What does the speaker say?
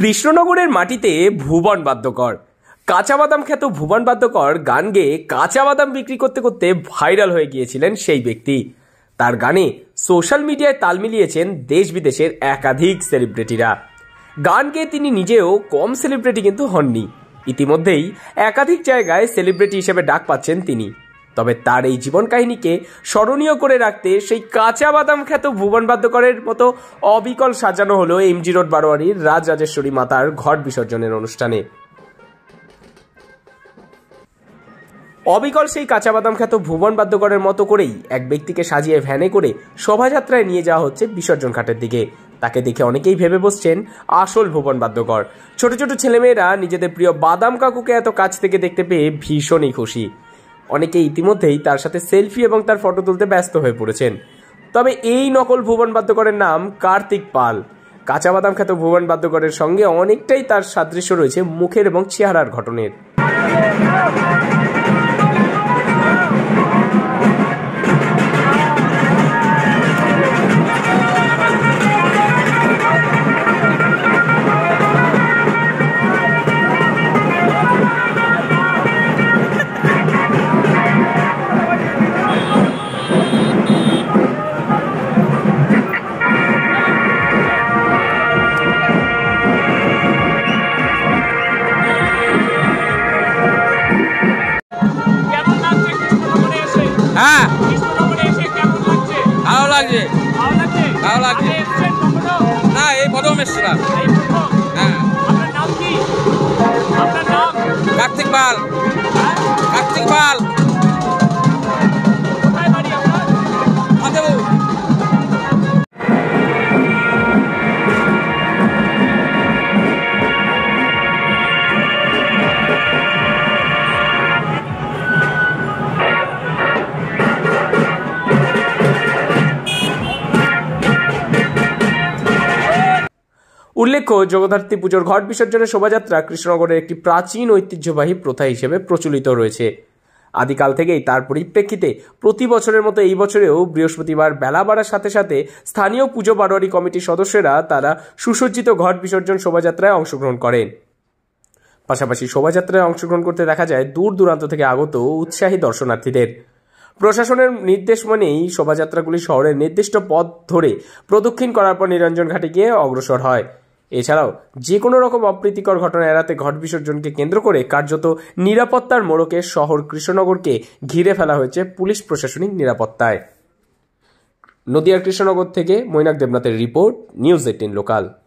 কৃষ্ণনগরের মাটিতে ভুবন বাদ্যকর, কাঁচা বাদাম খ্যাত ভুবন বাদ্যকর গান গেয়ে কাঁচা বাদাম বিক্রি করতে করতে ভাইরাল হয়ে গিয়েছিলেন সেই ব্যক্তি। তার গানে সোশ্যাল মিডিয়ায় তাল মিলিয়েছেন দেশ বিদেশের একাধিক সেলিব্রিটিরা। গান গেয়ে তিনি নিজেও কম সেলিব্রিটি কিন্তু হননি, ইতিমধ্যেই একাধিক জায়গায় সেলিব্রিটি হিসেবে ডাক পাচ্ছেন তিনি। তবে তার এই জীবন কাহিনীকে স্মরণীয় করে রাখতে সেই কাঁচা বাদাম খ্যাত ভুবন বাদ্যকরের মতো অবিকল সাজানো হলো এমজি রোড বারোয়ারির রাজরাজেশ্বরী মাতার ঘট বিসর্জনের অনুষ্ঠানে। অবিকল সেই কাঁচা বাদাম খ্যাত ভুবন বাদ্যকরের মতো করেই এক ব্যক্তিকে সাজিয়ে ভ্যানে করে শোভাযাত্রায় নিয়ে যাওয়া হচ্ছে বিসর্জন ঘাটের দিকে। তাকে দেখে অনেকেই ভেবে বসছেন আসল ভুবন বাদ্যকর। ছোট ছোট ছেলেমেয়েরা নিজেদের প্রিয় বাদাম কাকুকে এত কাছ থেকে দেখতে পেয়ে ভীষণই খুশি। অনেকে ইতিমধ্যেই তার সাথে সেলফি এবং তার ফটো তুলতে ব্যস্ত হয়ে পড়েছেন। তবে এই নকল ভুবন বাদ্যকরের নাম কার্তিক পাল। কাঁচা বাদাম খ্যাত ভুবন বাদ্যকরের সঙ্গে অনেকটাই তার সাদৃশ্য রয়েছে মুখের এবং চেহারার গঠনের। হ্যাঁ, ভালো লাগছে, ভালো লাগছে। না, এই প্রথম এসেছিলাম। হ্যাঁ, কার্তিক পাল। কার্তিক পাল। উল্লেখ্য, জগদ্ধাত্রী পুজোর ঘট বিসর্জনের শোভাযাত্রা কৃষ্ণনগরের একটি প্রাচীন ঐতিহ্যবাহী প্রথা হিসেবে প্রচলিত রয়েছে। আদিকাল থেকেই তার পরিপ্রেক্ষিতে প্রতি বছরের মতো এই বছরেও বৃহস্পতিবার বেলা বাড়ার সাথে সাথে স্থানীয় পুজো বারোয়ারি কমিটির সদস্যরা তারা সুসজ্জিত ঘট বিসর্জন শোভাযাত্রায় অংশগ্রহণ করেন। পাশাপাশি শোভাযাত্রায় অংশগ্রহণ করতে দেখা যায় দূর দূরান্ত থেকে আগত উৎসাহী দর্শনার্থীদের। প্রশাসনের নির্দেশ মেনেই শোভাযাত্রাগুলি শহরের নির্দিষ্ট পথ ধরে প্রদক্ষিণ করার পর নিরঞ্জন ঘাটে গিয়ে অগ্রসর হয়। এছাড়াও যে কোনো রকম অপ্রীতিকর ঘটনা এড়াতে ঘট বিসর্জনকে কেন্দ্র করে কার্যত নিরাপত্তার মোড়কে শহর কৃষ্ণনগরকে ঘিরে ফেলা হয়েছে পুলিশ প্রশাসনিক নিরাপত্তায়। নদিয়ার কৃষ্ণনগর থেকে মৈনাক দেবনাথের রিপোর্ট, নিউজ 18 লোকাল।